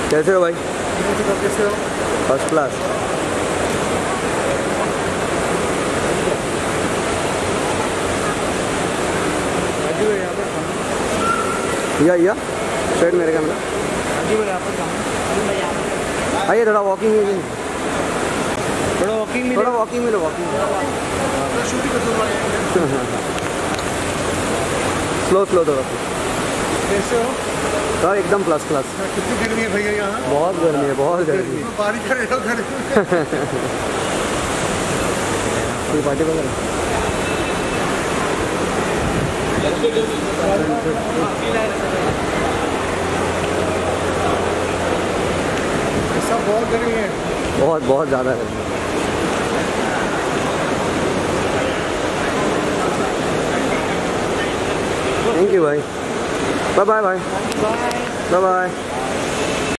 कैसे हो भाई? कैसे हो? First class. या स्ट्रेट मेरे कैमरा। आइए थोड़ा वॉकिंग मिले, थोड़ा वॉकिंग मिले, वॉकिंग स्लो स्लो थोड़ा। कैसे हो? हाँ एकदम प्लस क्लास। कितनी गर्मी है भैया यहाँ? बहुत गर्मी है, बहुत गर्मी है। पानी करेगा कोई पार्टी वगैरह? सब बहुत गर्मी है, बहुत बहुत ज़्यादा गर्मी है। थैंक यू भाई। Bye bye bye bye bye.